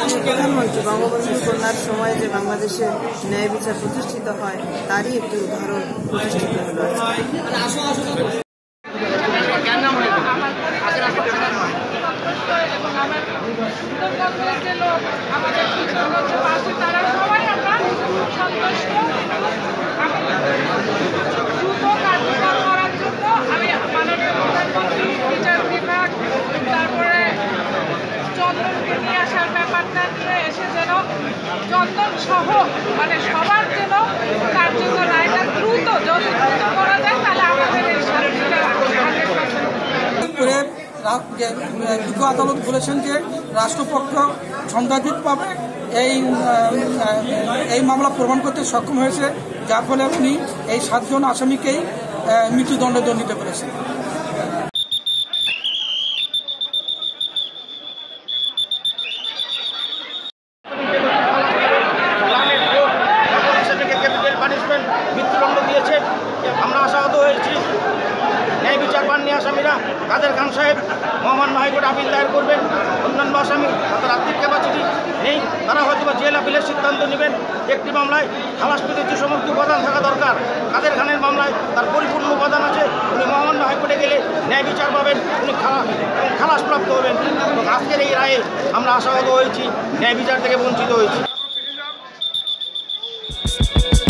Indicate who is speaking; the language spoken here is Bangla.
Speaker 1: প্রধানমন্ত্রী বঙ্গবন্ধু কন্যার সময়ে যে বাংলাদেশে ন্যায় বিচার প্রতিষ্ঠিত হয় তারই একটি উদাহরণ প্রতিষ্ঠিত হল।
Speaker 2: চন্দনকে নিয়ে আসার ব্যাপারটা নিয়ে এসে যেন চন্দন সহ মানে সবার যেন তার জন্য রায়টা দ্রুত যত দ্রুত করা যায় তাহলে আমাদের এই শান্তিটা
Speaker 3: উচ্চ আদালত বলেছেন যে রাষ্ট্রপক্ষ ছন্দাতীতভাবে এই মামলা প্রমাণ করতে সক্ষম হয়েছে, যার ফলে উনি এই 7 জন আসামিকেই মৃত্যুদণ্ডে দণ্ডিত করেছেন।
Speaker 4: মৃত্যুদণ্ড দিয়েছে। আমরা আশাহত হয়েছি ন্যায় বিচার পাননি আসামিরা। কাদের খান সাহেব মহামান্য হাইকোর্ট আপিল দায়ের করবেন। অন্যান্য আসামি তাদের আর্থিক ক্যাপাসিটি নেই, তারা হয়তো জেল আপিলের সিদ্ধান্ত নেবেন। একটি মামলায় খালাস পেতে যে সমস্ত উপাদান থাকা দরকার, কাদের খানের মামলায় তার পরিপূর্ণ উপাদান আছে। উনি মহামান্য হাইকোর্টে গেলে ন্যায় বিচার পাবেন, উনি খালাস প্রাপ্ত হবেন। এবং আজকের এই রায়ে আমরা আশাহত হয়েছি, ন্যায় বিচার থেকে বঞ্চিত হয়েছি।